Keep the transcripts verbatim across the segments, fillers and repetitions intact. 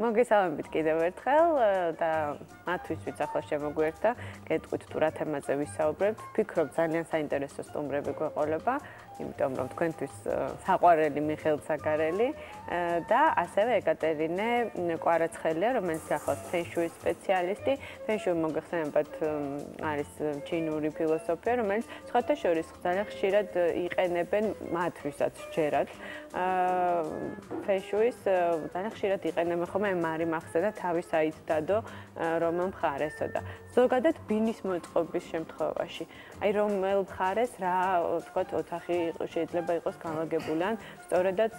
მოგესალმებით კიდევ ერთხელ და მათთვის ვიც ახლა შემოგვერთა გეტყვით თუ რა თემაზე ვისაუბრებთ. Ვფიქრობ ძალიან საინტერესო სტუმრები გვეყოლება, იმიტომ რომ თქვენთვის საყვარელი მიხეილ საგარელი და ასევე ეკატერინე კვარაცხელია, რომელიც ახლავს ფენშუის სპეციალისტი. ფენშუი მოგეხსენებათ არის ჩინური ფილოსოფია, რომელიც სხვათა შორის ძალიან ხშირად იყენებენ მათთვისაც ჯერათ. ფენშუის ძალიან ხშირად იყენებენ ხოლმე მარი მახსედა თავის აით დადო რომ მხარესო და ზოგადად ბინის მოწყობის შემთხვევაში აი რომელ მხარეს რა ვთქვათ ოთახი შეიძლება იყოს განლაგებული ან სწორედაც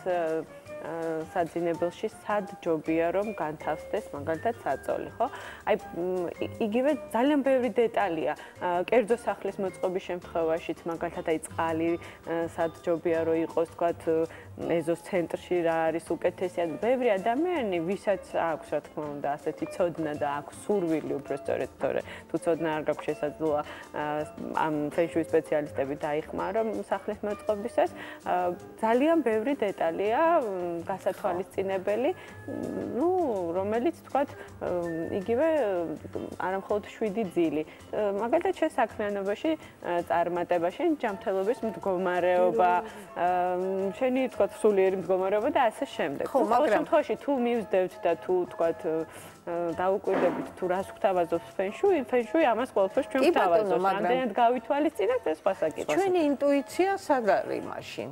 საძინებელში სად ჯობია რომ განთავსდეს მაგალითად საწოლი, ხო? აი იგივე ძალიან ბევრი დეტალია. კერძო სახლის მოწყობის შემთხვევაშიც მაგალითად აი წყალი სად ჯობია რომ იყოს, ვთქვათ, ეზოს ცენტრში რა არის უკეთესი. ან ბევრი ადამიანი, ვისაც აქვს რა თქმა უნდა ასეთი ცოდნა და აქვს სურვილი უფრო სწორედ, თორე თუ ცოდნა არ გაქვს შესაძლოა ამ ფენშუის სპეციალისტები დაიხმარო სახლის მოწყობისას, ძალიან ბევრი დეტალია გასათვალისწინებელი, ну, რომელიც თქვათ, იგივე არამხოლოდ შვიდი ძილი. მაგალითად, შენ საქმიანობაში წარმატებაში, ჯანმრთელობის მდგომარეობა, შენი თქვათ სულიერი მდგომარეობა და ასე შემდეგ. ყოველ შემთხვევაში თუ მივსდევთ და თუ თქვათ დაუკვირდებით თუ რას გვთავაზობს ფენშუი, ფენშუი ამას ყველაფერს ჩვენ გვთავაზობს. რამდენად გავითვალისწინებთ ეს სხვა საკითხია. ჩვენი ინტუიცია სად არის მაშინ?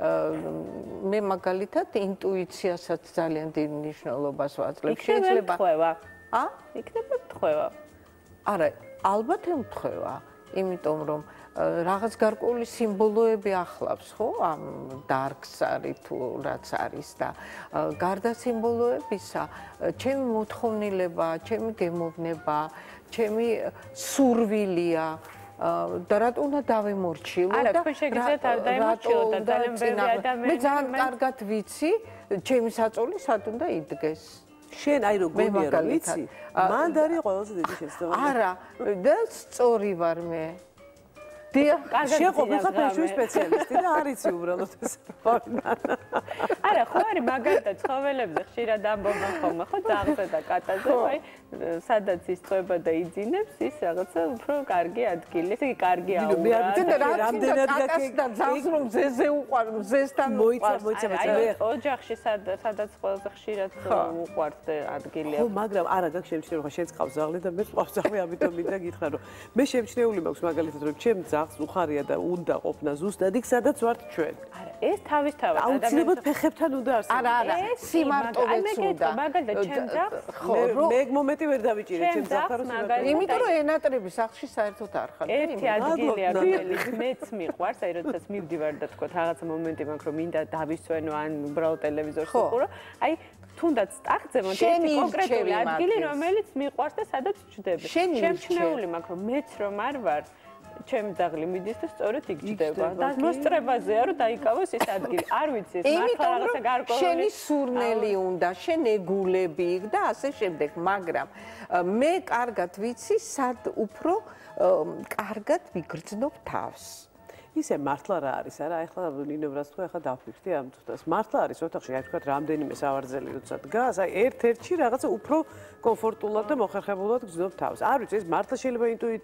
მე მაგალითად ინტუიციასაც ძალიან დიდ მნიშვნელობას ვაძლევ. შეიძლება თქვევა. ა? იქნება თქვევა. არა, ალბათ ემთხვევა, იმიტომ რომ რაღაც გარკვეული სიმბოლოები ახლავს, ხო? ამ დარგს არის თუ რაც არის და გარდა სიმბოლოებისა, ჩემი მოთხოვნილება, ჩემი გემოვნება, ჩემი სურვილია და რატო უნდა დავემორჩილო და არა თქვენ შეგიძლიათ არ დაემორჩილოთ და ძალიან ბევრი ადამიანი მე ძალიან კარგად ვიცი ჩემი საწოლი სად უნდა იდგეს შენ აი რო გონია რომ ვიცი მანდ არის ყველაზე დიდი შეცდომა არა და სწორი ვარ მე დიახ შეყო ხა ფენშუის სპეციალისტი და არიცი უბრალოდ ეს არა ხო არის მაგალითად ცხოველებზე ხშირად ამბობენ ხოლმე ხო ძაღლზე და კატაზე აი სადაც ის წვება და იძინებს ის რაღაცა უფრო კარგი ადგილი ესე იგი კარგი აურა და რამდენად გაკეთდა ძაღლს რომ ზეზე უყარ ზესთან მოიცა მოიცა აი ოჯახში სადაც ყველაზე ხშირად უყვართ ადგილი ხო მაგრამ არა გაკ შემჩნევა ხა შენც ყავს ძაღლი და მე ყავს ძაღლი ამიტომ მინდა გითხრა რომ მე შემჩნეული მაქვს მაგალითად რომ ჩემ ძაღლს უხარია და უნდა ყოფნა ზუსტად იქ სადაც ვართ ჩვენ არა ეს თავისთავად აუცილებლად ფეხებთან უნდა არსებობდეს არა არა სიმარტოვეც უნდა მაგალითად ჩემ ძაღლს მე მომენტი ვერ დავიჭირე ჩემ ძაღლს იმიტომ რომ ენატრები სახლში საერთოდ არ ხარ ერთი ადგილია რომელიც მეც მიყვარს აი როდესაც მივდივარ და თქვა რაღაცა მომენტი მაქვს რომ მინდა დავისვენო ან უბრალოდ ტელევიზორს ვუყურო აი თუნდაც ტახტზე მოდი ერთი კონკრეტული ადგილი რომელიც მიყვარს და სადაც ვჯდები შემჩნეული მაქვს რომ მეც რომ არ ვარ ჩემი ძაღლი მიდის და სწორედ იქ ჯდება და მოსწრებაზეა რომ დაიკავოს ეს ადგილი არ ვიცი ეს მართლა რაღაცა გარკვეული შენი სურნელი უნდა შენ ეგულები იქ და ასე შემდეგ მაგრამ მე კარგად ვიცი სად უფრო კარგად ვიგრძნობ თავს ისე მართლა რა არის არა ეხლა ნინომ რას თქვა ეხლა დავფიქრდი ამ თუთას მართლა არის ოთახში აი თქვა რამდენიმე სავარძელი როცა დგას აი ერთ-ერთში რაღაცა უფრო კომფორტულად და მოხერხებულად გრძნობ თავს არ ვიცი ეს მართლა შეიძლება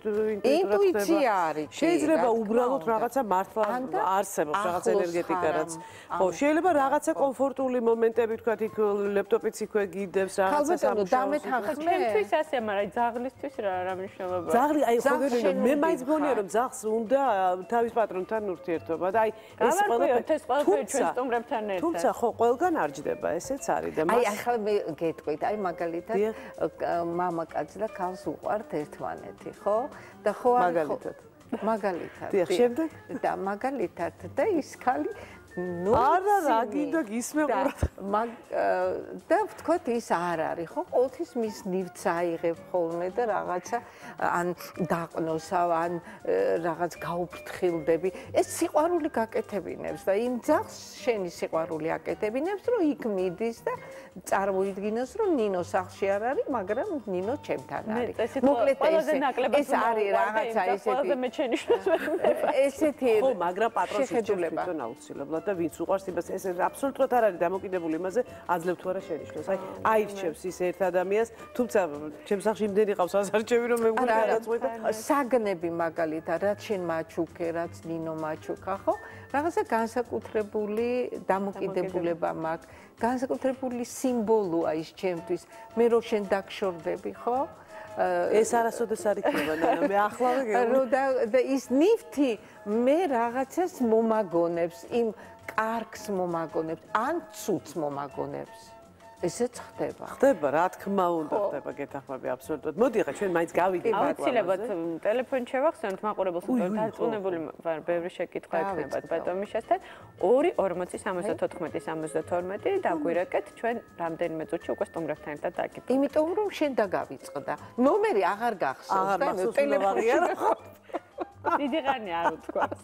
ინტუიცია არის შეიძლება უბრალოდ რაღაცა მართლა არსებობს რაღაც ენერგეტიკა რაც ხო შეიძლება რაღაცა კომფორტული მომენტები თქვა იქ ლეპტოპიც იქვე გიდებს რაღაცა სამშობლოში ჩემთვის ასე მაგრამ ძაღლისთვის რა რა მნიშვნელობა ძაღლი აი ხო მე მაინც მგონია რომ ძაღლს უნდა თავის პატრონთან ურთიერთობა და აი ეს ყველაფერი ჩვენ სტუმრებთან ერთად თუმცა ხო ყველგან არ ჯდება ესეც არის და აი ახლა მე გეტყვით აი მაგალითად მამაკაცი და ქალს უყვართ ერთმანეთი ხო და ხო მაგალითად მაგალითად დიახ შემდეგ და მაგალითად და ის ქალი ნუ არა რა გინდა გისმე ყურად მაგ და ვთქვათ ის არ არის ხო ყოველთვის მის ნივთს აიღებ ხოლმე და რაღაცა ან დაყნოსავ ან რაღაც გაუფრთხილდები ეს სიყვარული გაკეთებინებს და იმ ძაღლს შენი სიყვარული აკეთებინებს რომ იქ მიდის და წარმოიდგინოს რომ ნინო სახლში არ არის მაგრამ ნინო ჩემთან არის მოკლედ ეს არის რაღაცა ესეთი ყველაზე მე ჩენიშნოს ესეთი ხო მაგრამ პატრონს შეძლება თვითონ აუცილებლად და ვინც უყვარს იმას ეს აბსოლუტურად არ არის დამოკიდებული იმაზე აძლევ თუ არა შენიშნოს. აი აირჩევს ის ერთ ადამიანს, თუმცა ჩემს სახლში იმდენი ყავს ასარჩევი რომ მე მგონი გადაწყვეტა. საგნები მაგალითად, რაც შენ მაჩუქე, რაც ნინო მაჩუქა, ხო? რაღაცა განსაკუთრებული დამოკიდებულება მაქვს, განსაკუთრებული სიმბოლოა ის ჩემთვის. მე რო შენ დაგშორდები, ხო? ეს არასოდეს არ იქნება, ნანა, მე ახლავე გეუბნები. და ის ნივთი მე რაღაცას მომაგონებს, იმ კარგს მომაგონებს, ან ცუდს მომაგონებს. ესეც ხდება. ხდება, რა თქმა უნდა, ხდება, გეთახმები აბსოლუტურად. მოდი ახლა ჩვენ მაინც გავიდეთ აუცილებლად ტელეფონი შევახსენოთ მაყურებელს, რომ დაწუნებული ვარ, ბევრი შეკითხვა ექნებათ ბატონმიშასთან. ორი ორმოცი სამოცდათოთხმეტი სამოცდათორმეტი დაგვირეკეთ, ჩვენ რამდენიმე წუთში უკვე სტუმრებთან ერთად დაგიბრუნდით. იმიტომ რომ შენ დაგავიწყდა. ნომერი აღარ გახსოვს და ტელეფონი არ ხო. დიდი ხანი არ უთქვას.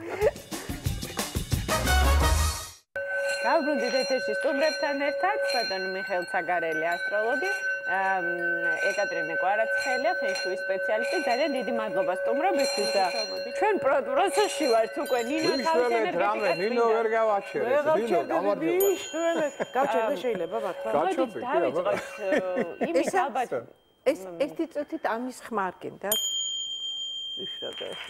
გავბრუნდით ეთერში სტუმრებთან ერთად, ბატონ მიხეილ ცაგარელი, ასტროლოგი, ეკატერინე კვარაცხელია, ფენშუის სპეციალისტი. ძალიან დიდი მადლობა სტუმრობისთვის და ჩვენ პროცესში ვართ უკვე ნინო თავის ენერგეტიკას. ნინო ვერ გავაჩერეთ. ნინო გამარჯობა. გავჩერდა შეიძლება მართლა. გაჩერდი, კი აბა. იმის ალბათ ეს ერთი წუთით ამის ხმარ გინდათ? ისრადა ეს.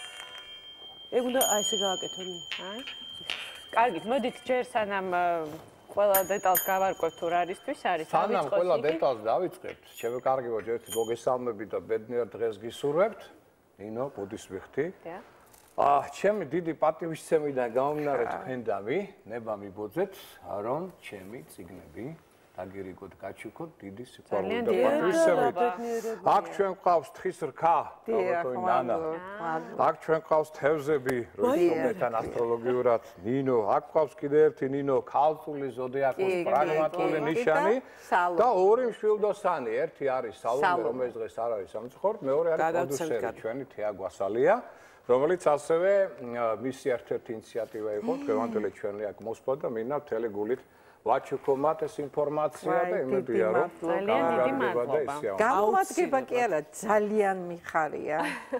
ეგ უნდა აი ესე გააკეთო. აი კარგით, მოდით ჯერ სანამ ყველა დეტალს გავარკვევთ თუ რა არისთვის არის. სანამ ყველა დეტალს დავიწყებთ, ჩემო კარგი ვარ, ერთი მოგესალმები და ბედნიერ დღეს გისურვებთ. ნინო, ბუდის ვიხდი. დიახ. აა, ჩემი დიდი პატივისცემიდან გამომდინარე თქვენდამი, ნება მიბოძეთ, რომ ჩემი წიგნები დაგირიგოთ, გაჩუქოთ, დიდი სიყვარული და პატივისცემით. აქ ჩვენ ყავს თხის რქა, ბატონი ნანა. აქ ჩვენ ყავს თევზები, როიტომეთან ასტროლოგიურად, ნინო, აქ ყავს კიდე ერთი ნინო, ქალწული ზოდიაქოს პრაგმატული ნიშანი და ორი მშვილდოსანი, ერთი არის სალომე, რომელიც დღეს არ არის სამწუხაროდ, მეორე არის პროდიუსერი ჩვენი თეა გვასალია. რომელიც ასევე მისი ერთ-ერთი ინიციატივა იყო, დღევანდელი ჩვენი აქ მოსვლა და მინდა მთელი გულით ვაჩუქო მათ ეს ინფორმაცია და იმედია რომ ძალიან დიდი მადლობა. გამოვადგება კი არა, ძალიან მიხარია.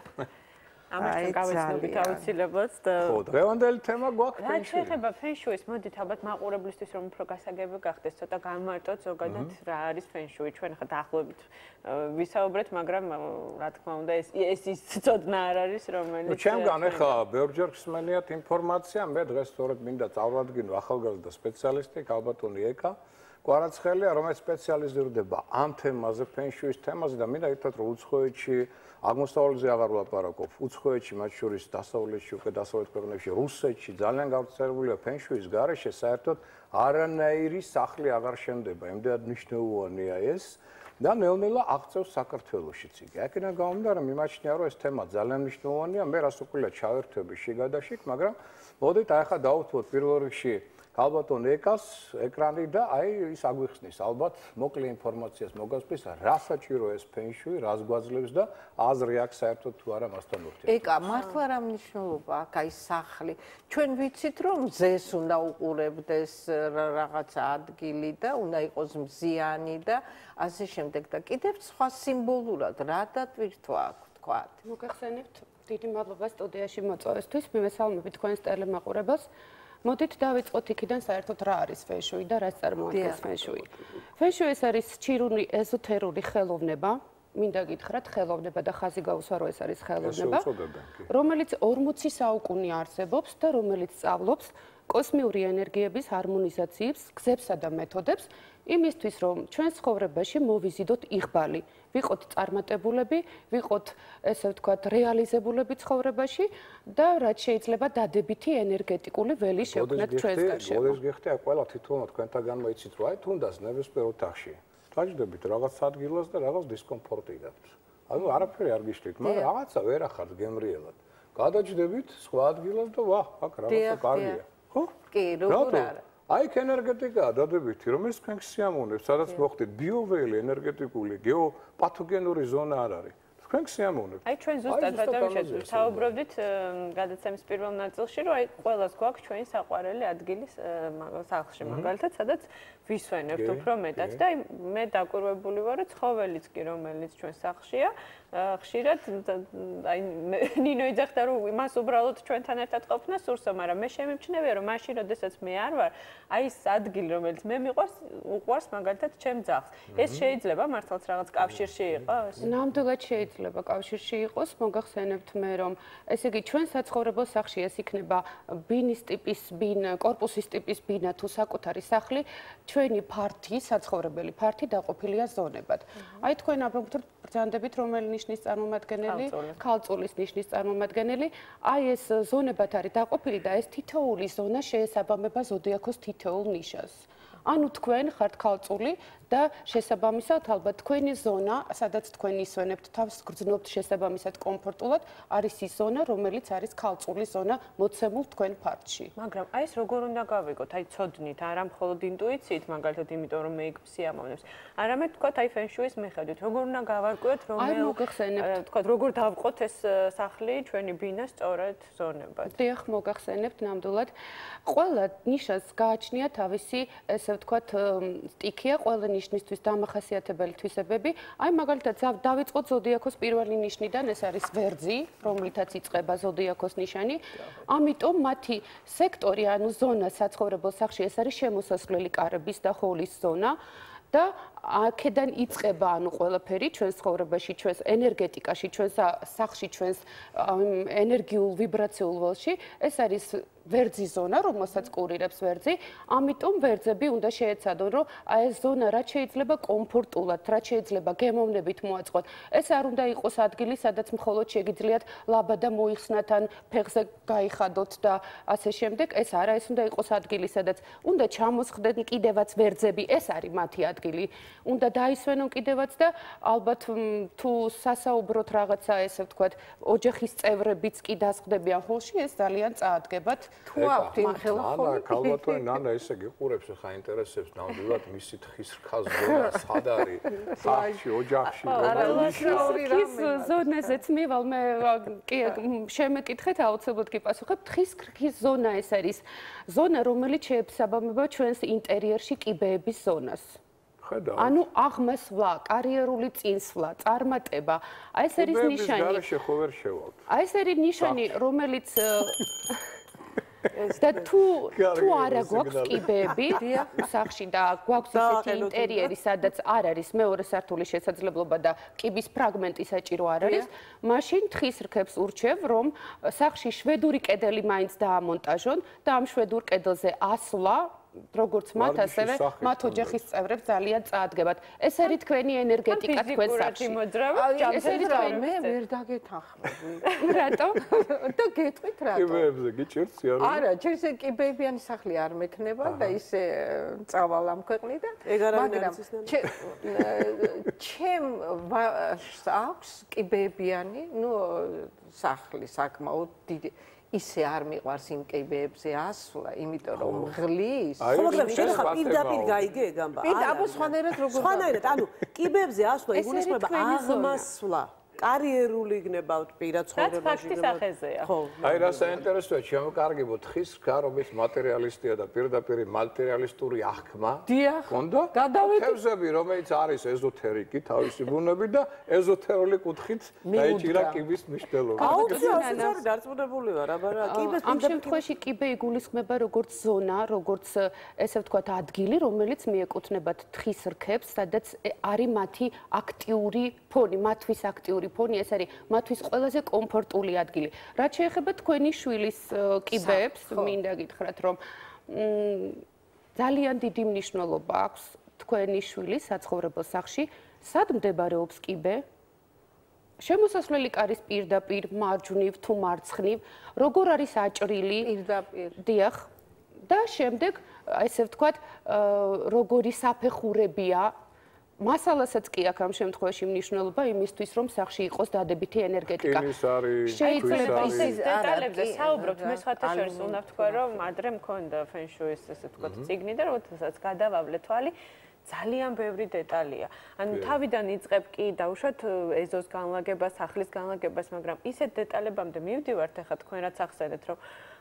ამიტომ გავიცნობით აუცილებლად და ხო, დღევანდელი თემა გვაქვს რა შეეხება ფენშუის, მოდით ალბათ მაყურებლისთვის რომ უფრო გასაგები გახდეს, ცოტა გამარტოთ ზოგადად რა არის ფენშუი. ჩვენ ხა დაახლოებით ვისაუბრეთ, მაგრამ რა თქმა უნდა ეს ეს ის ცოდნა არ არის, რომელიც ჩემგან ახლა ბევრჯერ ხსმენიათ ინფორმაცია, მე დღეს სწორედ მინდა წავადგინო ახალგაზრდა სპეციალისტი კალბატონი ეკა კვარაცხელია, რომელიც სპეციალიზირდება ამ თემაზე, ფენშუის თემაზე და მინდა ითქვათ, რომ უცხოეთში აღმოსავლეთზე აღარ ვლაპარაკობ. უცხოეთში, მათ შორის დასავლეთში, უკვე დასავლეთ ქვეყნებში, რუსეთში ძალიან გავრცელებულია ფენშუის გარეშე, საერთოდ არანაირი სახლი აღარ შემდება. იმდენად მნიშვნელოვანია ეს და ნელ-ნელა აღწევს საქართველოშიც იგი. აქედან გამომდინარე, მიმაჩნია, რომ ეს თემა ძალიან მნიშვნელოვანია. მე რას უყურებია ჩავერთვები შიგადაშიგ, მაგრამ მოდით აი ახლა დავუთმოთ პირველ რიგში ალბათ ეკას ეკრანი და აი ის აგვიხსნის ალბათ მოკლე ინფორმაციას მოგასწრის რა საჭირო ეს ფენშუი, რას გვაძლევს და აზრი აქვს საერთოდ თუ არა მასთან ურთიერთობაზე. ეკა მართლა რა მნიშვნელობა აქვს აი სახლი. ჩვენ ვიცით რომ მზეს უნდა უყურებდეს რაღაცა ადგილი და უნდა იყოს მზიანი და ასე შემდეგ და კიდევ სხვა სიმბოლურად რა დატვირთვა აქვს თქვათ. მოგეხსენებთ დიდი მადლობა სტუდიაში მოწვევისთვის. მივესალმებით თქვენს ტელემაყურებელს. მოდით დავიწყოთ იქიდან საერთოდ რა არის ფენშუი და რას წარმოადგენს ფენშუი. ფენშუი ეს არის ჩინური ეზოთერული ხელოვნება, მინდა გითხრათ ხელოვნება და ხაზი გაუსვარო ეს არის ხელოვნება, რომელიც ორმოცი საუკუნე არსებობს და რომელიც სწავლობს კოსმიური ენერგიების ჰარმონიზაციებს, გზებსა და მეთოდებს იმისთვის, რომ ჩვენ ცხოვრებაში მოვიზიდოთ იღბალი, ვიყოთ წარმატებულები, ვიყოთ ესე ვთქვათ რეალიზებულები ცხოვრებაში და რაც შეიძლება დადებითი ენერგეტიკული ველი შევქმნათ ჩვენს გარშემო. მოდით გიხდი, აი ყველა თითოეულ თქვენთაგან მოიცით, რომ აი თუნდაც ნებისმიერ ოთახში დაждდებით რაღაც ადგილას და რაღაც დისკომფორტი გაქვს. ანუ არაფერი არ გიშლით, მაგრამ რაღაცა ვერ ახართ გემრიელად. გადაждდებით სხვა ადგილას და ვაჰ, აქ რაღაცა კარგია. ხო? კი, როგორ არა. აი ეს ენერგეტიკაა დადებითი, რომელიც თქვენს სიამოვნებს, სადაც მოხდით ბიოველი, ენერგეტიკული, გეოპათოგენური ზონა არ არის. თქვენს სიამოვნებს. აი ჩვენ ზუსტად ბატონო საუბრობდით გადაცემის პირველ ნაწილში, რომ აი ყველას გვაქვს ჩვენი საყვარელი ადგილის სახლში, მაგალითად, სადაც ვისვენებთ უფრო მეტად და მე დაკვირვებული ვარ, რომ ცხოველიც კი რომელიც ჩვენ სახლშია, ხშირად აი ნინო ეძახდა რომ მას უბრალოდ ჩვენთან ერთად ყოფნა სურსო, მაგრამ მე შემიმჩნევია რომ მაშინ როდესაც მე არ ვარ, აი ეს ადგილი რომელიც მე მიყვარს, უყვარს მაგალითად ჩემ ძაღლს. ეს შეიძლება მართლაც რაღაც კავშირში იყოს? ნამდვილად შეიძლება კავშირში იყოს, მოგახსენებთ მე რომ ესე იგი ჩვენ საცხოვრებელ სახლში ეს იქნება ბინის ტიპის ბინა, კორპუსის ტიპის ბინა თუ საკუთარი სახლი, ჩვენი ფართი, საცხოვრებელი ფართი დაყოფილია ზონებად. აი თქვენ აბსოლუტურად ბრძანდებით რომელი ნიშნის წარმომადგენელი, ქალწულის ნიშნის წარმომადგენელი, აი ეს ზონებად არის დაყოფილი და ეს თითოეული ზონა შეესაბამება ზოდიაქოს თითოეულ ნიშას. ანუ თქვენ ხართ ქალწული და შესაბამისად ალბათ თქვენი ზონა, სადაც თქვენ ისვენებთ თავს, გრძნობთ შესაბამისად კომფორტულად, არის ის ზონა, რომელიც არის ქალწულის ზონა მოცემულ თქვენ ფართში. მაგრამ აი ეს როგორ უნდა გავიგოთ? აი ცოდნით, არა მხოლოდ ინტუიციით, მაგალითად, იმიტომ რომ მე იქ სიამოვნებს. არამედ თქვათ აი ფენშუის მიხედვით, როგორ უნდა გავარკვიოთ, რომელ თქვათ, როგორ დავყოთ ეს სახლი ჩვენი ბინა სწორედ ზონებად. დიახ, მოგახსენებთ ნამდვილად. ყველა ნიშას გააჩნია თავისი, ესე ვთქვათ, სტიქია, ყველა ნიშნისთვის დამახასიათებელი თვისებები. აი მაგალითად დავიწყოთ ზოდიაქოს პირველი ნიშნიდან, ეს არის ვერძი, რომლითაც იწყება ზოდიაქოს ნიშანი. ამიტომ მათი სექტორი, ანუ ზონა საცხოვრებელ სახლში, ეს არის შემოსასვლელი კარების და ჰოლის ზონა. და აქედან იწყება ანუ ყველაფერი ჩვენს ცხოვრებაში, ჩვენს ენერგეტიკაში, ჩვენს სახლში, ჩვენს ენერგიულ ვიბრაციულ ველში, ეს არის ვერძი ზონა, რომელსაც კურირებს ვერძი, ამიტომ ვერძები უნდა შეეცადონ, რომ აი ეს ზონა რაც შეიძლება კომფორტულად, რაც შეიძლება გემოვნებით მოაწყოთ. ეს არ უნდა იყოს ადგილი, სადაც მხოლოდ შეგიძლიათ ლაბადა მოიხსნათ ან ფეხზე გაიხადოთ და ასე შემდეგ. ეს არა, ეს უნდა იყოს ადგილი, სადაც უნდა ჩამოსხდეთ კიდევაც ვერძები, ეს არის მათი ადგილი. უნდა დაისვენონ კიდევაც და ალბათ თუ სასაუბროთ რაღაცა, ესე ვთქვათ, ოჯახის წევრებიც კი დასხდებიან ხოლში, ეს ძალიან წაადგებათ. თუ აქვთ იმ ხელახონი. ანა, ქალბატონი ნანა ესე გიყურებს ხა ინტერესებს ნამდვილად მისი თხის რქას ზონა სად არის? სახლში, ოჯახში, ის ზონაზეც მივალ მე კი შემეკითხეთ აუცილებლად კი პასუხებ. თხის რქის ზონა ეს არის ზონა, რომელიც შეესაბამება ჩვენს ინტერიერში კიბეების ზონას. ანუ აღმასვლა, კარიერული წინსვლა, წარმატება. აი ეს არის ნიშანი. აი ეს არის ნიშანი, რომელიც და თუ თუ არა გვაქვს კიბეები სახლში და გვაქვს ისეთი ინტერიერი, სადაც არ არის მეორე სართულის შესაძლებლობა და კიბის ფრაგმენტი საჭირო არ არის, მაშინ თხის რქებს ურჩევ, რომ სახლში შვედური კედელი მაინც დაამონტაჟონ და ამ შვედურ კედელზე ასვლა როგორც მათ ასევე მათ ოჯახის წევრებს ძალიან წაადგებათ. ეს არის თქვენი ენერგეტიკა თქვენ სახლში. ეს არის მე ვერ დაგეთანხმები. რატო? და გეტყვით რატო? კიბეებზე გიჭირს იარო? არა, ჩემს კიბეებიანი სახლი არ მექნება და ისე წავალ ამ ქვეყნიდან. მაგრამ ჩემ აქვს კიბეებიანი, ნუ სახლი საკმაოდ დიდი ისე არ მიყვარს იმ კიბეებზე ასვლა, იმიტომ რომ ღლის. ხო, მაგრამ შენ ხა პირდაპირ გაიგე ეგ ამბა. პირდაპირ სხვანაირად როგორ სხვანაირად, ანუ კიბეებზე ასვლა იგულისხმება აღმასვლა. კარიერული გნებავთ პირად ცხოვრებაში. რაც ფაქტის ახეზეა. ხო. აი რა საინტერესოა, შემოკარგებო თხის რქა, რომელიც მატერიალისტია და პირდაპირ მატერიალისტური აღქმა. დიახ. კონდა? თევზები, რომელიც არის ეზოთერიკი, თავისი ბუნებით და ეზოთერული კუთხით დაიჭირა კიბის მნიშვნელობა. აუცილებლად არის დარწმუნებული ვარ, აბა რა, კიბეს ამ შემთხვევაში კიბე იგულისხმება როგორც ზონა, როგორც ესე ვთქვათ ადგილი, რომელიც მიეკუთვნებათ თხის რქებს, სადაც არის მათი აქტიური ფონი, მათთვის აქტიური ფონი, ეს არის მათთვის ყველაზე კომფორტული ადგილი. რაც შეეხება თქვენი შვილის კიბეებს, მინდა გითხრათ, რომ ძალიან დიდი მნიშვნელობა აქვს თქვენი შვილის საცხოვრებელ სახლში, სად მდებარეობს კიბე? შემოსასვლელი კარის პირდაპირ, მარჯვნივ თუ მარცხნივ, როგორ არის აჭრილი? პირდაპირ. დიახ. და შემდეგ, ესე ვთქვათ, როგორი საფეხურებია მასალასაც კი აქვს ამ შემთხვევაში მნიშვნელობა იმისთვის, რომ სახლში იყოს დადებითი ენერგეტიკა. შეიძლება ისეთ დეტალებზე საუბრობთ, მე სხვათა შორის უნდა ვთქვა, რომ ადრე მქონდა ფენშუის, ესე ვთქვათ, წიგნი და როდესაც გადავავლე თვალი, ძალიან ბევრი დეტალია. ანუ თავიდან იწყებ კი დაუშვათ ეზოს განლაგებას, სახლის განლაგებას, მაგრამ ისეთ დეტალებამდე მივდივართ, ახლა თქვენ რაც ახსენეთ, რომ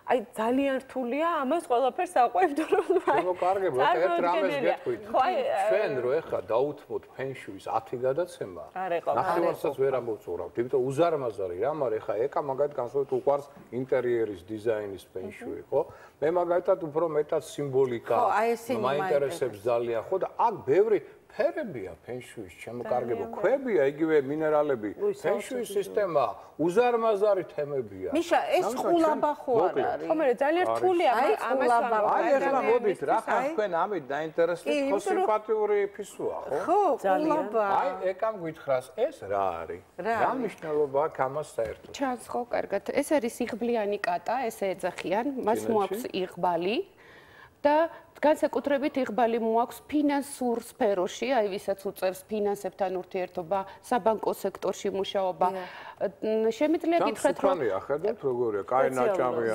აი ძალიან რთულია ამას ყველაფერს აყვევდო რომ შემოკარგებო, ერთ რამეს გეტყვით. ჩვენ რო ეხლა დაუთმოთ ფენშუის ათი გადაცემა, ნახევარსაც ვერ ამოვწურავთ, იმიტომ უზარმაზარი რამ არის ეხლა ეკა მაგათ განსხვავებით უყვარს ინტერიერის დიზაინის ფენშუი, ხო? მე მაგათად უფრო მეტად სიმბოლიკა მაინტერესებს ძალიან, ხო და აქ ბევრი ფერებია ფენშუის, შემოკარგებო, ქვებია, იგივე მინერალები, ფენშუის სისტემა, უზარმაზარი თემებია. მიშა, ეს ყულაბა ხო არ არის? ხო, მე ძალიან რთულია ამას ვამბობ. აი, ახლა მოდით, რა ხარ თქვენ ამით დაინტერესდით, ხო სიმპათიური ფისუა, ხო? ხო, ყულაბა. აი, ეკამ გითხრას, ეს რა არის? რა მნიშვნელობა აქვს ამას საერთოდ? ჩანს ხო, კარგად. ეს არის იღბლიანი კატა, ესე ეძახიან, მას მოაქვს იღბალი და განსაკუთრებით იღბალი მოაქვს ფინანსურ სფეროში, აი ვისაც უწევს ფინანსებთან ურთიერთობა, საბანკო სექტორში მუშაობა. შემიძლია გითხრათ, რომ ხედავთ როგორია, კაი ნაჭამია,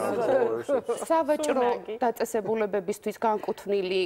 სავაჭრო დაწესებულებებისთვის განკუთვნილი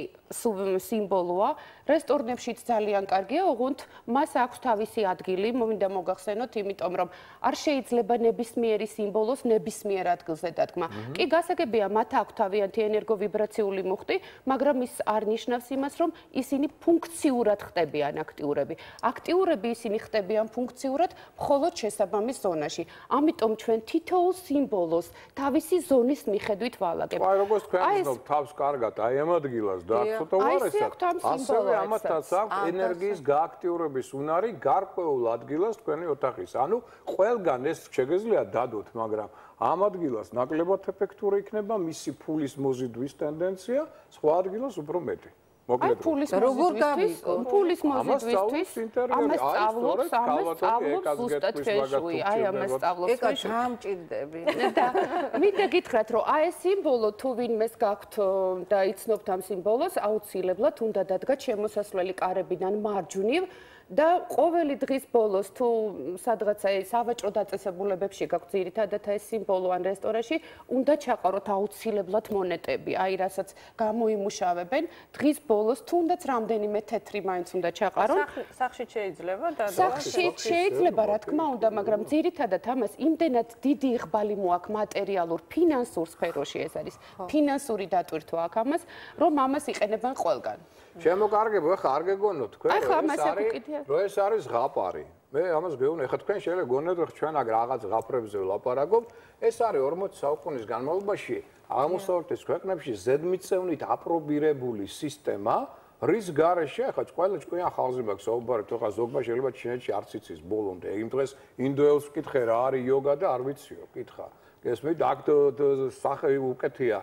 სიმბოლოა, რესტორნებშიც ძალიან კარგია, ოღონდ მას აქვს თავისი ადგილი, მომინდა მოგახსენოთ, იმიტომ რომ არ შეიძლება ნებისმიერი სიმბოლოს ნებისმიერ ადგილზე დადგმა. კი გასაგებია, მათ აქვს თავიანთი ენერგოვიბრაციული მუხტი, მაგრამ ის არ ნიშნავს იმას, რომ ისინი ფუნქციურად ხდებიან აქტიურები. აქტიურები ისინი ხდებიან ფუნქციურად მხოლოდ შესაბამის ზონაში. ამიტომ ჩვენ თითოეულ სიმბოლოს თავისი ზონის მიხედვით ვალაგებთ. აი როგორც თქვენ ვთქვით, თავს კარგად აი ამ ადგილას და ცოტა უარესად. ასევე ამათაც აქვს ენერგიის გააქტიურების უნარი გარკვეულ ადგილას თქვენი ოთახის. ანუ ყველგან ეს შეგეძლია დადოთ, მაგრამ ამ ადგილას ნაკლებად ეფექტური იქნება მისი ფულის მოზიდვის ტენდენცია, სხვა ადგილას უფრო მეტი. აი ფულის მოზიდვისთვის, ფულის მოზიდვისთვის ამას სწავლობს, ამას სწავლობს ზუსტად ფენშუი, აი ამას სწავლობს ფენშუი. ეკა ჩამჭირდები. და მინდა გითხრათ, რომ აი ეს სიმბოლო თუ ვინმეს გაქვთ და იცნობთ ამ სიმბოლოს, აუცილებლად უნდა დადგათ შემოსასვლელი კარებიდან მარჯვნივ და ყოველი დღის ბოლოს თუ სადღაცა სავაჭრო დაწესებულებებში გაქვთ ძირითადად ეს სიმბოლო ან რესტორანში, უნდა ჩაყაროთ აუცილებლად მონეტები, აი რასაც გამოიმუშავებენ. დღის ბოლოს თუნდაც რამდენიმე თეთრი მაინც უნდა ჩაყარონ. სახში შეიძლება და სახში შეიძლება, რა თქმა უნდა, მაგრამ ძირითადად ამას იმდენად დიდი იღბალი მოაქვს მატერიალურ, ფინანსურ სფეროში ეს არის. ფინანსური დატვირთვა აქვს ამას, რომ ამას იყენებენ ყველგან. შემოკარგებო, ახლა არ გეგონოთ თქვენ, ეს არის რომ ეს არის ზღაპარი. მე ამას გეუბნები, ახლა თქვენ შეიძლება გონოთ, რომ ჩვენ აქ რაღაც ზღაპრებზე ვლაპარაკობთ. ეს არის ორმოცი საუკუნის განმავლობაში აღმოსავლეთის ქვეყნებში ზედმიწევნით აპრობირებული სისტემა, რის გარეშე ახლა ყველა ჭკვიან ხალხზე მაქვს საუბარი, თუ ხა ზოგმა შეიძლება ჩინეთში არც იცის ბოლომდე. იმ დღეს ინდოელს ვკითხე რა არის იოგა და არ ვიციო, კითხა. გესმით, აქ სახე უკეთია.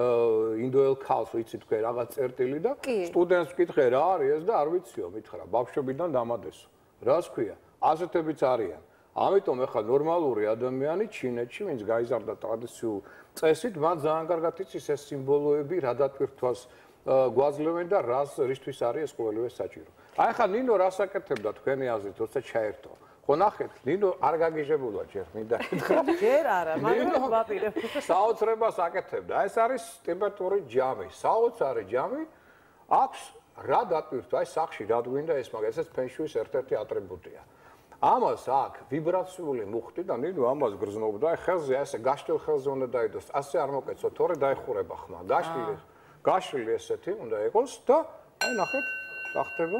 ინდოელ ქალს ვიცი თქვენ რაღაც წერტილი და სტუდენტს ვკითხე რა არის ეს და არ ვიციო, მითხრა ბავშვობიდან დამადესო. რას ქვია? ასეთებიც არიან. ამიტომ ეხლა ნორმალური ადამიანი ჩინეთში, ვინც გაიზარდა ტრადიციულ წესით, მათ ძალიან კარგად იცის ეს სიმბოლოები, რა დატვირთვას გვაძლევენ და რას რისთვის არის ეს ყოველივე საჭირო. აი ახლა ნინო რას აკეთებდა თქვენი აზრით, როცა ჩაერთო? ხო ნახეთ, ნინო არ გაგიჟებულა ჯერ, მინდა გითხრა. ჯერ არა, მაგრამ ვაპირებ. საოცრებას აკეთებდა. ეს არის ტემპერატურის ჯამი, საოცარი ჯამი. აქვს რა დატვირთვა, აი სახში რა გვინდა ეს, მაგრამ ესეც ფენშუის ერთ-ერთი ატრიბუტია. ამას აქვს ვიბრაციული მუხტი და ნინო ამას გრძნობდა, აი ხელზე ესე გაშლილ ხელზე უნდა დაიდოს. ასე არ მოკეცო, თორე დაიხურება ხმა. გაშლილი, გაშლილი ესეთი უნდა იყოს და აი ნახეთ, რა ხდება?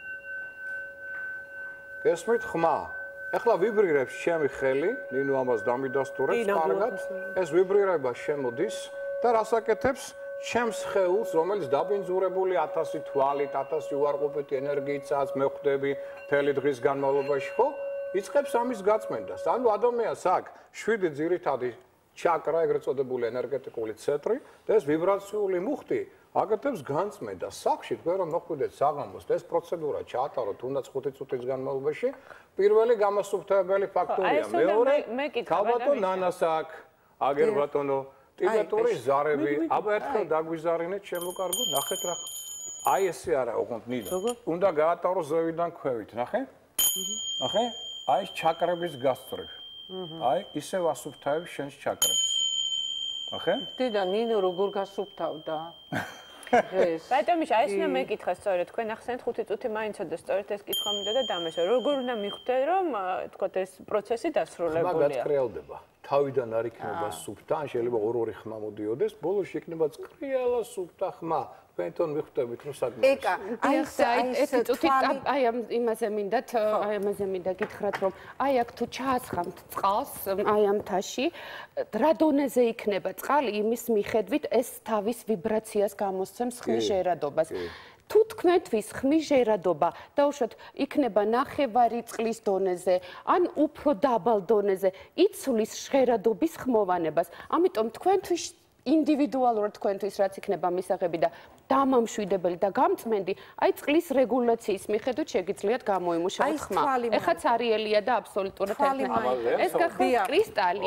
გესმით ხმა. ეხლა ვიბრირებს ჩემი ხელი, ნინო ამას დამიდასტურებს კარგად. ეს ვიბრირება შემოდის და რას აკეთებს? ჩემს ხეულს, რომელიც დაბინძურებული ათასი თვალით, ათასი უარყოფითი ენერგიითაც მე ხვდები მთელი დღის განმავლობაში, ხო? იწყებს ამის გაწმენდას. ანუ ადამიანს აქვს შვიდი ძირითადი ჩაკრა, ეგრეთ წოდებული ენერგეტიკული ცენტრი და ეს ვიბრაციული მუხტი აკეთებს განწმენდას. სახში თქვენ რომ მოხვიდეთ საღამოს, ეს პროცედურა ჩაატაროთ თუნდაც ხუთი წუთის განმავლობაში. პირველი გამოსუფთავებელი ფაქტორია, მეორე ქალბატონ ნანას აქვს, აგერ ბატონო, ტიბეტური ზარები. აბა ერთხელ დაგვიზარინეთ, შემოკარგო, ნახეთ რა. აი ესე არა, ოღონდ ნინო. უნდა გაატარო ზევიდან ქვევით, ნახე? ნახე? აი ჩაკრების გასწრებ. აი ისევ ასუფთავებს შენს ჩაკრებს. ნახე? დედა ნინო როგორ გასუფთავდა? ბატონიში, აი ესნა მეკითხა სწორედ, თქვენ ახსენეთ ხუთი წუთი მაინცო და სწორედ ეს კითხვა მინდა და დამესვა. როგორ უნდა მიხვდე, რომ თქოთ ეს პროცესი დასრულებულია? ხმა გათხრელდება. თავიდან არ იქნება სუფთა, ან შეიძლება ორ-ორი ხმა მოდიოდეს, ბოლოს იქნება წრიალა სუფთა ხმა. თქვენთან მიხვდებით, რომ საკმაოდ. ეკა, აი ეს წუთი აი ამ იმაზე მინდათ, აი ამაზე მინდა გითხრათ, რომ აი აქ თუ ჩაასხამთ წყალს, აი ამ თაში, რა დონეზე იქნება წყალი, იმის მიხედვით ეს თავის ვიბრაციას გამოსცემს ხმის ჟერადობას. თუ თქვენთვის ხმის ჟერადობა დაუშვათ იქნება ნახევარი წყლის დონეზე ან უფრო დაბალ დონეზე იცვლის ჟერადობის ხმოვანებას. ამიტომ თქვენთვის ინდივიდუალურად თქვენთვის რაც იქნება მისაღები და დამამშვიდებელი და გამწმენდი, აი წყლის რეგულაციის მიხედვით შეგიძლიათ გამოიმუშავოთ ხმა. ეხლა ცარიელია და აბსოლუტურად ერთნაირი. ეს გახლავთ კრისტალი.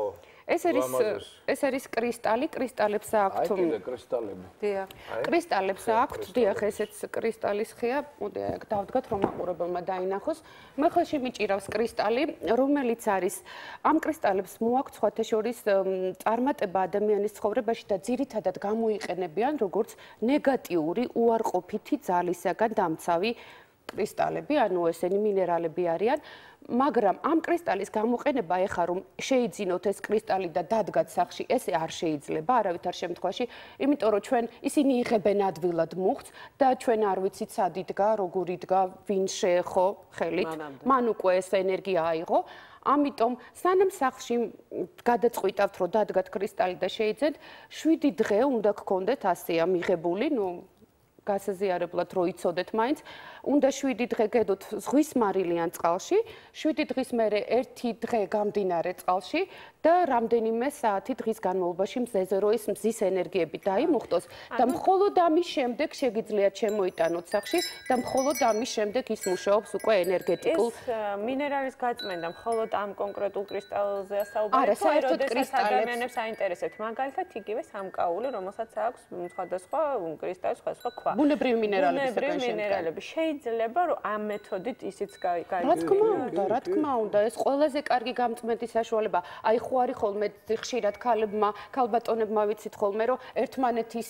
ეს არის ეს არის კრისტალი, კრისტალებს აქვთ. აი კიდე კრისტალები. დიახ. კრისტალებს აქვთ, დიახ, ესეც კრისტალის ხეა. მოდი აქ დავდგათ რომ მაყურებელმა დაინახოს. მე ხელში მიჭირავს კრისტალი, რომელიც არის ამ კრისტალებს მოაქვთ სხვათა შორის წარმატება ადამიანის ცხოვრებაში და ძირითადად გამოიყენებიან როგორც ნეგატიური უარყოფითი ძალისაგან დამცავი კრისტალები, ანუ ესენი მინერალები არიან. მაგრამ ამ კრისტალის გამოყენება ეხა რომ შეიძინოთ ეს კრისტალი და დადგათ სახში, ესე არ შეიძლება არავითარ შემთხვევაში, იმიტომ რომ ჩვენ ისინი იღებენ ადვილად მუხტს და ჩვენ არ ვიცით სად იდგა, როგორ იდგა, ვინ შეეხო ხელით, მან უკვე ეს ენერგია აიღო. ამიტომ სანამ სახში გადაწყვიტავთ რომ დადგათ კრისტალი და შეიძენთ, შვიდი დღე უნდა გქონდეთ ასეა მიღებული, ნუ გასაზიარებლად რო იცოდეთ მაინც, უნდა შვიდი დღე გედოთ ზღვის მარილიან წყალში, შვიდი დღის მერე ერთი დღე გამდინარე წყალში და რამდენიმე საათი დღის განმავლობაში მზეზე რო ეს მზის ენერგიები დაიმუხტოს და მხოლოდ ამის შემდეგ შეგიძლიათ შემოიტანოთ სახში და მხოლოდ ამის შემდეგ ის მუშაობს უკვე ენერგეტიკულ. ეს მინერალის გაწმენდა მხოლოდ ამ კონკრეტულ კრისტალზეა საუბარი, თუ როდესაც ადამიანებს აინტერესებთ, მაგალითად იგივე სამკაული, რომელსაც აქვს სხვადასხვა კრისტალის სხვადასხვა ქვა. ბუნებრივი მინერალების ბუნებრივი მინერალები. შეიძლება რომ ამ მეთოდით ისიც გაიგო. რა თქმა უნდა, რა თქმა უნდა, ეს ყველაზე კარგი გამწმენდის საშუალება. აი ხო არის ხოლმე ხშირად ქალებმა, ქალბატონებმა ვიცით ხოლმე, რომ ერთმანეთის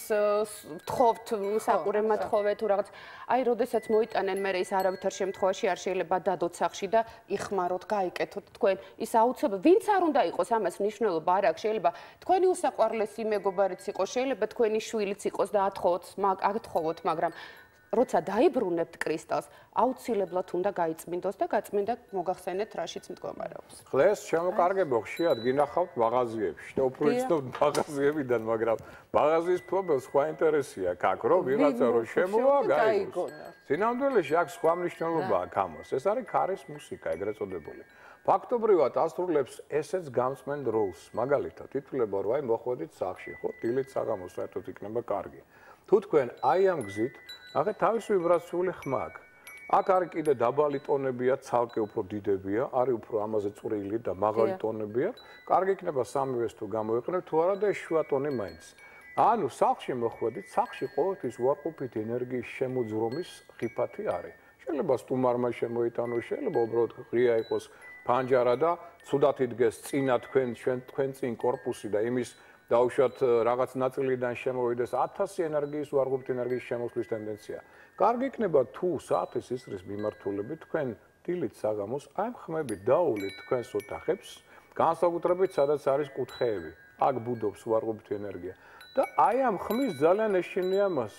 თხოვთ, საყურე მათხოვე თუ რაღაც. აი, როდესაც მოიტანენ, მე ის არავითარ შემთხვევაში არ შეიძლება დადოთ სახში და იხმაროთ, გაიკეთოთ თქვენ. ის აუცილებლად, ვინც არ უნდა იყოს, ამას მნიშვნელობა არ აქვს. შეიძლება თქვენი უსაყვარლესი მეგობარიც იყოს, შეიძლება თქვენი შვილიც იყოს და ათხოვოთ, ათხოვოთ, მაგრამ როცა დაიბრუნებთ კრისტალს, აუცილებლად უნდა გაიწმინდოს და გაწმინდა მოგახსენეთ რაშიც მდგომარეობს. ხლეს შემოკარგებო ხშირად გინახავთ მაღაზიებში და უფრო იცნობთ მაღაზიებიდან, მაგრამ მაღაზიის მფლობელს სხვა ინტერესი აქვს აქ, რომ ვიღაცა რო შემოვა, გაიგოს. სინამდვილეში აქ სხვა მნიშვნელობა აქვს ამას. ეს არის ქარის მუსიკა, ეგრეთ წოდებული. ფაქტობრივად ასრულებს ესეც გამწმენდ როლს. მაგალითად, ითვლება რომ აი მოხვედით სახში, ხო, დილით საღამოს საერთოდ იქნება კარგი. თუ თქვენ აი ამ გზით ახლა თავის ვიბრაციული ხმა აქვს. აქ არის კიდე დაბალი ტონებია, ცალკე უფრო დიდებია, არის უფრო ამაზე წვრილი და მაღალი ტონებია. კარგი იქნება სამივეს თუ გამოიყენებთ, თუ არა და ეს შუა ტონი მაინც. ანუ სახლში მოხვედით, სახლში ყოველთვის უარყოფითი ენერგიის შემოძრომის ხიფათი არის. შეიძლება სტუმარმა შემოიტანოს, შეიძლება უბრალოდ ღია იყოს ფანჯარა და ცუდად იდგეს წინა თქვენ ჩვენ თქვენ წინ корпуსი და იმის დაუშვათ რაღაც ნაწილიდან შემოვიდეს ათასი ენერგიის უარყოფითი ენერგიის შემოსვლის ტენდენცია. კარგი იქნება თუ საათის ისრის მიმართულებით თქვენ დილით საღამოს აი ხმებით დაუვლით თქვენს ოთახებს, განსაკუთრებით სადაც არის კუთხეები. აქ ბუდობს უარყოფითი ენერგია და აი ამ ხმის ძალიან ეშინია მას.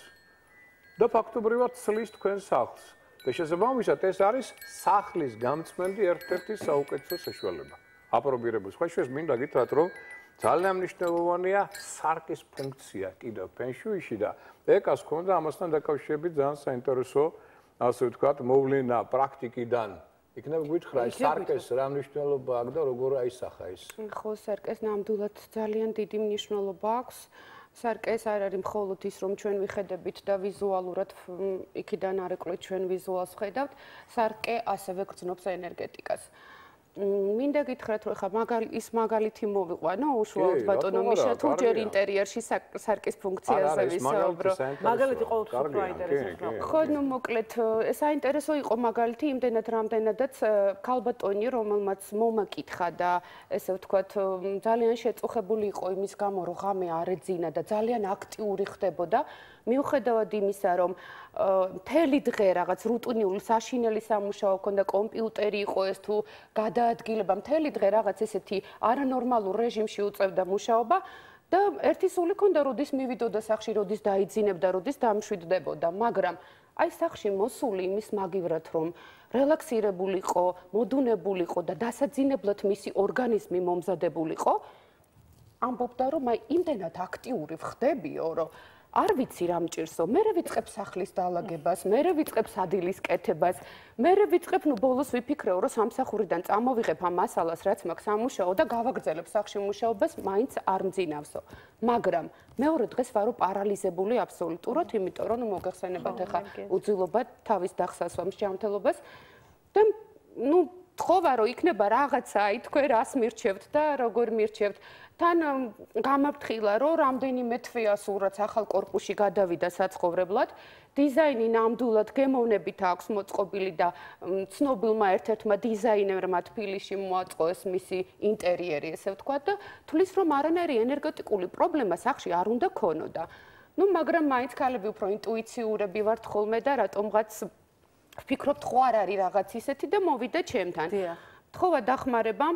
და ფაქტობრივად ცლის თქვენ სახლს. და შესაბამისად ეს არის სახლის გამწმენდი ერთ-ერთი საუკეთესო საშუალება. აპრობირებული. სხვა შეეს მინდა გითხრათ რომ ძალიან მნიშვნელოვანია სარკის ფუნქცია კიდევ ფენშუიში და ეკას ქონდა ამასთან დაკავშირებით ძალიან საინტერესო, ასე ვთქვათ, მოვლენა პრაქტიკიდან. იქნებ გითხრა ეს სარკეს რა მნიშვნელობა აქვს და როგორ აისახა ის? ხო, სარკეს ნამდვილად ძალიან დიდი მნიშვნელობა აქვს. სარკეს არ არის მხოლოდ ის, რომ ჩვენ ვიხედებით და ვიზუალურად იქიდან არ ეკლით ჩვენ ვიზუალს ხედავთ, სარკე ასევე გრძნობს ენერგეტიკას. მინდა გითხრათ, რომ ხა ის მაგალითი მოვიყვანო უშუალოდ ბატონო მიშა თუ ჯერ ინტერიერში სარკის ფუნქციაზე ვისაუბრო. მაგალითი ყოველთვის უფრო აინტერესებს. ხო, ნუ მოკლედ, საინტერესო იყო მაგალითი იმდენად რამდენადაც ქალბატონი, რომელმაც მომაკითხა და ესე ვთქვათ, ძალიან შეწუხებული იყო იმის გამო, რომ ღამე არ ეძინა და ძალიან აქტიური ხდებოდა. მიუხედავად იმისა, რომ მთელი დღე რაღაც რუტინული საშინელი სამუშაო ქონდა, კომპიუტერი იყო ეს თუ გადაადგილება, მთელი დღე რაღაც ესეთი არანორმალურ რეჟიმში უწევდა მუშაობა და ერთი სული ქონდა, როდის მივიდოდა სახში, როდის დაიძინებდა, როდის დამშვიდდებოდა, მაგრამ აი სახში მოსული იმის მაგივრად, რომ რელაქსირებულიყო, მოდუნებულიყო და დასაძინებლად მისი ორგანიზმი მომზადებულიყო, ამბობდა, რომ აი იმდენად აქტიური ვხდებიო, რომ არ ვიცი რა მჭირსო, მერე ვიწყებ სახლის დაალაგებას, მერე ვიწყებ სადილის კეთებას, მერე ვიწყებ, ნუ ბოლოს ვიფიქრეო, რომ სამსახურიდან წამოვიღებ ამ მასალას, რაც მაქვს სამუშაო და გავაგრძელებ სახში მუშაობას, მაინც არ მძინავსო. მაგრამ მეორე დღეს ვარო პარალიზებული აბსოლუტურად, იმიტომ რომ მოგეხსენებათ ახლა უძილობა თავის დახსასვამს ჯანმრთელობას და ნუ თხოვა რომ იქნება რაღაცა, აი თქვენ რას მირჩევთ და როგორ მირჩევთ. თან გამაფრთხილა, რომ რამდენიმე თვეა სულ რაც ახალ კორპუსში გადავიდა საცხოვრებლად, დიზაინი ნამდვილად გემოვნებით აქვს მოწყობილი და ცნობილმა ერთ-ერთმა დიზაინერმა თბილისში მოაწყო ეს მისი ინტერიერი, ესე ვთქვათ და თulis რომ არანაირი ენერგეტიკული პრობლემა სახში არ უნდა ქონოდა. ნუ მაგრამ მაინც ქალები უფრო ინტუიციურები ვართ ხოლმე და რატომღაც ვფიქრობთ, ხო არ არის რაღაც ისეთი და მოვიდე ჩემთან. თხოვა დახმარება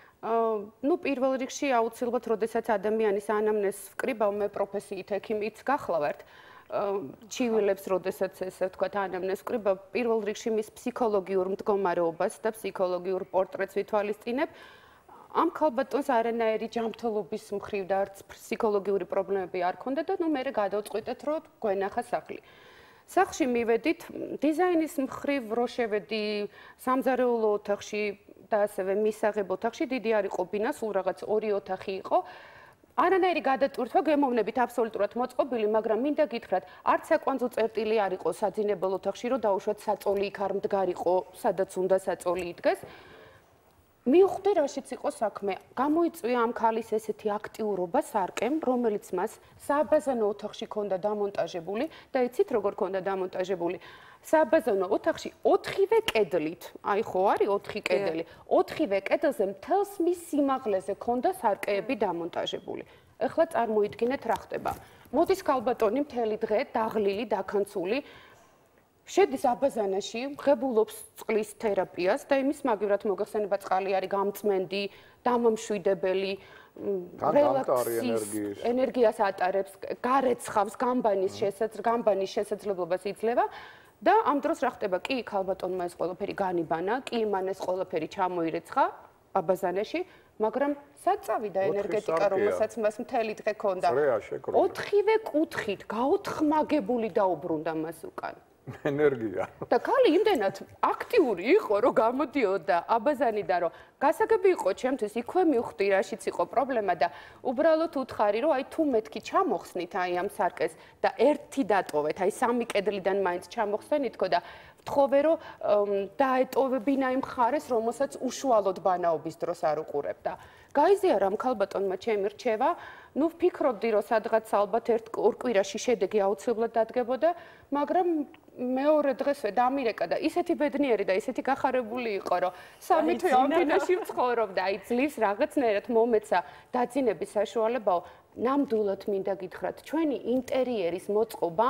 ну, პირველ რიგში აუცილებლად, როდესაც ადამიანის ანამნეზს ვკრიბავ, მე პროფესიით ექიმიც გახლავართ. ჩივილებს, როდესაც ესე ვთქვათ, ანამნეზს ვკრიბავ, პირველ რიგში მის ფსიქოლოგიურ მდგომარეობას და ფსიქოლოგიურ პორტრეტს ვითვალისწინებ. ამ ქალბატონს არანაირი ჯანმრთელობის მხრივ და არც ფსიქოლოგიური პრობლემები არ ქონდა და ნუ მე გადავწყვიტეთ, რომ გვენახა სახლი. სახლში მივედით, დიზაინის მხრივ რო შევედი სამზარეულო ოთახში და ასევე მისაღებ ოთახში, დიდი არ იყო ბინა, სულ რაღაც ორი ოთახი იყო. არანაირი გადატვირთვა გემოვნებით აბსოლუტურად მოწყობილი, მაგრამ მინდა გითხრათ, არც საკვანძო წერტილი არ იყო საძინებელ ოთახში, რომ დაუშვათ საწოლი იქ არ მდგარიყო, სადაც უნდა საწოლი იდგეს. მივხვდი, რაშიც იყო საქმე. გამოიწვია ამ ქალის ესეთი აქტიურობა სარკემ, რომელიც მას სააბაზანო ოთახში ქონდა დამონტაჟებული და იცით როგორ ქონდა დამონტაჟებული? სააბაზანო ოთახში ოთხივე კედლით, აი ხო არის ოთხი კედელი, ოთხივე კედელზე მთელს მის სიმაღლეზე ქონდა სარკეები დამონტაჟებული. ეხლა წარმოიდგინეთ რა ხდება. მოდის ქალბატონი მთელი დღე დაღლილი, დაქანცული, შედის აბაზანაში, ღებულობს წყლის თერაპიას და იმის მაგივრად მოგეხსენება წყალი არის გამწმენდი, დამამშვიდებელი, რელაქსის ენერგიას ატარებს, გარეცხავს, გამბანის შესაძლებლობას შესაძლებლობას იძლევა. და ამ დროს რა ხდება? კი, ქალბატონმა ეს ყველაფერი განიბანა, კი, მან ეს ყველაფერი ჩამოირეცხა აბაზანაში, მაგრამ საწავიდა ენერგეტიკა, რომელსაც მას მთელი დღე ქონდა. ოთხივე კუთხით გაოთხმაგებული დაუბრუნდა მას უკან. ენერგია. და ქალი იმდენად აქტიური იყო, რომ გამოდიოდა აბაზანიდან, რომ გასაგები იყო ჩემთვის, იქვე მივხვდი, რაშიც იყო პრობლემა და უბრალოდ უთხარი, რომ აი თუ მეთქი ჩამოხსნით აი ამ სარკეს და ერთი დატოვეთ, აი სამი კედლიდან მაინც ჩამოხსნითქო და ვთხოვე, რომ დაეტოვებინა იმ ხარეს, რომელსაც უშუალოდ ბანაობის დროს არ უყურებდა. გაიზიარა ამ ქალბატონმა ჩემი რჩევა, ნუ ვფიქრობდი, რომ სადღაც ალბათ ერთ ორ კვირაში შედეგი აუცილებლად დადგებოდა, მაგრამ მეორე დღესვე დამირეკა და ისეთი ბედნიერი და ისეთი გახარებული იყო, რომ სამი თვე ამ ბინაში ვცხოვრობდა, აი ძლივს რაღაცნაირად მომეცა დაძინების საშუალებაო. ნამდვილად მინდა გითხრათ, ჩვენი ინტერიერის მოწყობა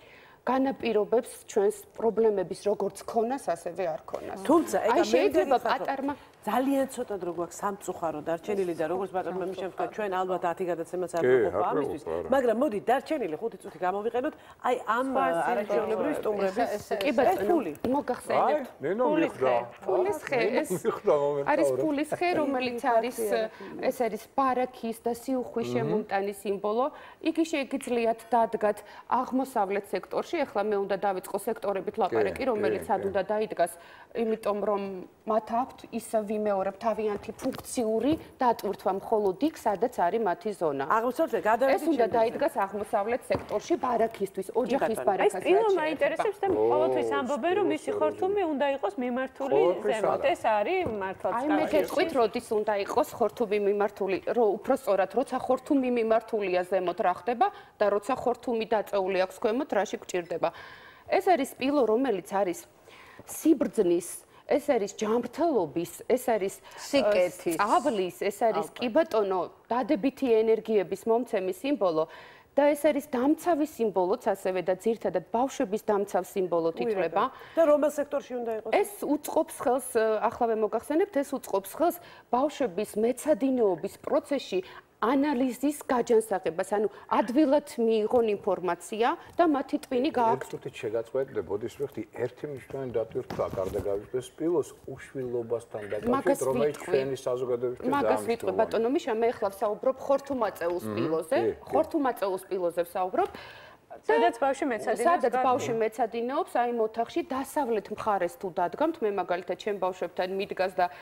განაპირობებს ჩვენს პრობლემების როგორც ქონას, ასევე არ ქონას. თუმცა, ეგ შეიძლება პატარმა ძალიან ცოტად რო გვაქვს სამწუხარო დარჩენილი და როგორც ბატონმა მიშევსკა ჩვენ ალბათ ათი გადაცემაც არ გვაქვს ამისთვის, მაგრამ მოდი დარჩენილი ხუთი წუთი გამოვიყენოთ, აი ამ არაჩვეულებრივი სტუმრების კი ბატონო, მოგახსენებთ. ფულის ხე, ფულის ხე, ეს არის ფულის ხე, რომელიც არის ეს არის ბარაქის და სიუხვის შემომტანი სიმბოლო. იგი შეგვიძლიათ დადგათ აღმოსავლეთ სექტორში, ახლა მე უნდა დავიწყო სექტორებით ლაპარაკი, რომელიც სად უნდა დაიდგას, იმიტომ რომ მათ აქვთ ისა ვიმეორებ თავიანთი ფუნქციური დატვირთვა მხოლოდ იქ, სადაც არის მათი ზონა. აღმოსავლეთ გადავიდეთ. ეს უნდა დაიდგას აღმოსავლეთ სექტორში ბარაქისთვის, ოჯახის ბარაქას. ეს პირველ მაინტერესებს და ყოველთვის ამბობენ, რომ მისი ხორთუმი უნდა იყოს მიმართული ზემოთ. ეს არის მართლაც აი მე გეტყვით, როდის უნდა იყოს ხორთუმი მიმართული, რომ უფრო სწორად, როცა ხორთუმი მიმართულია ზემოთ რა ხდება და როცა ხორთუმი დაწეული აქვს ქვემოთ, რაში გჭირდება. ეს არის სპილო, რომელიც არის სიბრძნის, ეს არის ჯანმრთელობის, ეს არის სიკეთის, წაბლის, ეს არის კი ბატონო, დადებითი ენერგიების მომცემი სიმბოლო. და ეს არის დამცავის სიმბოლოც ასევე და ძირთადად ბავშვების დამცავს სიმბოლოდ ითვლება. და რომელ სექტორში უნდა იყოს? ეს უწყობს ხელს, ახლავე მოგახსენებთ, ეს უწყობს ხელს ბავშვების მეცადინეობის პროცესში ანალიზის გაჯანსაღებას, ანუ ადვილად მიიღონ ინფორმაცია და მათი ტვინი გააქვთ. ერთით შეგაწყვეტდე, ბოდის ვიხდი, ერთი მნიშვნელოვანი დატვირთვა გარდა გავიშვეს სპილოს უშვილობასთან დაკავშირებით, რომელიც ჩვენი საზოგადოებისთვის და მაგას ვიტყვი ბატონო მიშა, მე ახლა ვსაუბრობ ხორთუმაწეულ სპილოზე, ხორთუმაწეულ სპილოზე ვსაუბრობ. სადაც ბავშვი მეცადინეობს, სადაც ბავშვი მეცადინეობს, აი იმ ოთახში დასავლეთ მხარეს თუ დადგამთ, მე მაგალითად ჩემ ბავშვებთან მიდგას და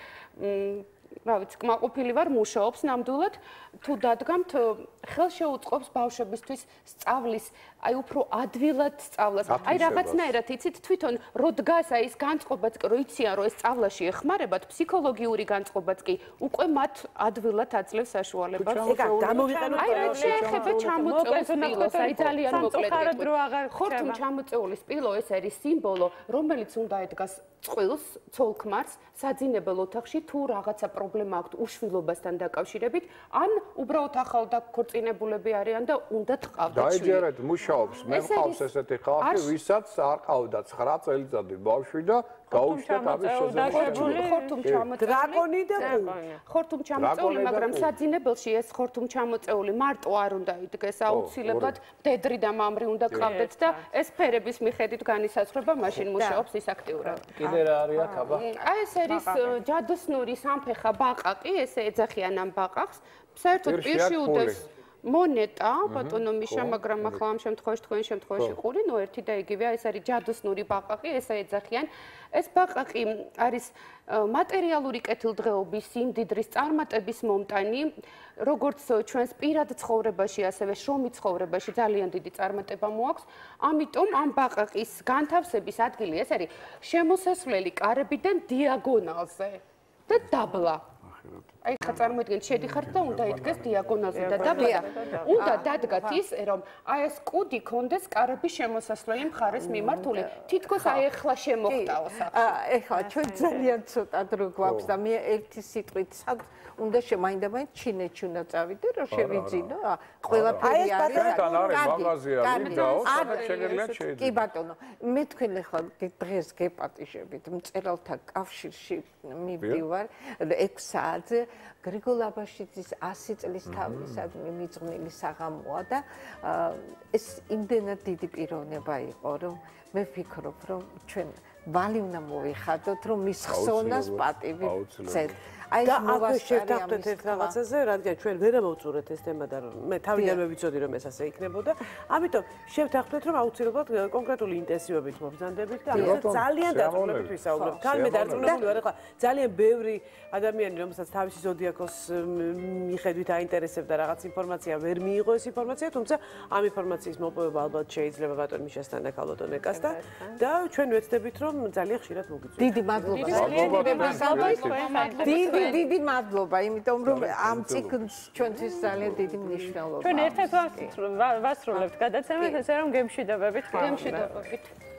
რა ვიცი, კმაყოფილი ვარ, მუშაობს ნამდვილად, თუ დადგამთ, ხელშეუწყობს ბავშვებისთვის სწავლის, აი უფრო ადვილად სწავლას. აი რაღაცნაირად იცით, თვითონ რო დგას აი ეს განწყობაც კი, რო იციან, რომ ეს სწავლაში ეხმარებათ, ფსიქოლოგიური განწყობაც კი, უკვე მათ ადვილად აძლევს საშუალებას. ეგა გამოვიყენოთ აი რა შეეხება ჩამოწეული სპილოს, აი ძალიან მოკლედ. ხორთუმ ჩამოწეული სპილო ეს არის სიმბოლო, რომელიც უნდა ედგას წყვილს, ცოლ-ქმარს, საძინებელ ოთახში თუ რაღაცა პრობლემა აქვს უშვილობასთან დაკავშირებით, ან უბრალოდ ახალ დაქორწინებულები არიან და უნდათ ყავდეთ შვილი. დაიჯერეთ, მუშაობს. მე მყავს ესეთი ხალხი, ვისაც არ ყავდა ცხრა წელიწადი ბავშვი და გაუჩნდათ ამის შესაძლებლობა. ხორთუმ ჩამოწეული. დრაკონი და ხორთუმ ჩამოწეული, მაგრამ საძინებელში ეს ხორთუმ ჩამოწეული მარტო არ უნდა იდგეს, აუცილებლად მდედრი და მამრი უნდა ყავდეთ და ეს ფერების მიხედვით განისაზღვრება, მაშინ მუშაობს ის აქტიურად. კიდე რა არის აქ აბა? აი ეს არის ჯადოსნური სამფეხა ბაყაყი, ესე ეძახიან ამ ბაყაყს. საერთოდ პირში უდეს მონეტა, ბატონო მიშა, მაგრამ ახლა ამ შემთხვევაში თქვენ შემთხვევაში ყური, ნუ ერთი და იგივეა, ეს არის ჯადოსნური ბაყაყი, ესა ეძახიან. ეს ბაყაყი არის მატერიალური კეთილდღეობის, სიმდიდრის, წარმატების მომტანი, როგორც ჩვენს პირად ცხოვრებაში, ასევე შრომით ცხოვრებაში ძალიან დიდი წარმატება მოაქვს. ამიტომ ამ ბაყაყის განთავსების ადგილი ეს არის შემოსასვლელი კარებიდან დიაგონალზე და დაბლა. აი ხა წარმოიდგინეთ, შედიხართ და უნდა იდგეს დიაგონალზე და დაბლა. უნდა დადგათ ის, რომ აი ეს კუდი კონდეს კარების შემოსასვლელი მხარეს მიმართული. თითქოს აი ახლა შემოხტაო სახე. ეხლა ჩვენ ძალიან ცოტა დრო გვაქვს და მე ერთი სიტყვით სად უნდა შემაინდამაინც ჩინეთში უნდა წავიდე, რომ შევიძინო. ყველაფერი არის. ჩვენთან არის მაღაზია, ვიდაო, სადაც შეგიძლიათ შევიძინოთ. კი ბატონო, მე თქვენ ახლა დღეს გეპატიჟებით მწერალთა კავშირში მივდივარ ექვს საათზე. გრიგოლ აბაშიძის ასი წლის თავისადმი მიძღვნილი საღამოა და ეს იმდენად დიდი პიროვნება იყო, რომ მე ვფიქრობ, რომ ჩვენ ვალი უნდა მოვიხადოთ, რომ მის ხსოვნას პატივი ვცეთ. აი და აქ შევთანხმდეთ ერთ რაღაცაზე, რადგან ჩვენ ვერ მოვწურეთ ეს თემა და მე თავიდანვე ვიცოდი რომ ეს ასე იქნებოდა. ამიტომ შევთანხმდეთ რომ აუცილებლად კონკრეტული ინტენსივობით მობრძანდებით და ამას ძალიან დაწვრილებით ვისაუბრებთ. თან მე დარწმუნებული ვარ, ახლა ძალიან ბევრი ადამიანი რომელსაც თავისი ზოდიაქოს მიხედვით აინტერესებდა რაღაც ინფორმაცია, ვერ მიიღო ეს ინფორმაცია, თუმცა ამ ინფორმაციის მოპოვება ალბათ შეიძლება ბატონ მიშასთან და ქალბატონ ეკასთან და ჩვენ ვეცდებით რომ ძალიან ხშირად მოგიწვიოთ. დიდი მადლობა. დიდი დიდი მადლობა, იმიტომ რომ ამ ციკლს ჩვენთვის ძალიან დიდი მნიშვნელობა აქვს. ჩვენ ერთად ვასრულებთ გადაცემას, ესე რომ გემშვიდობებით. გემშვიდობებით.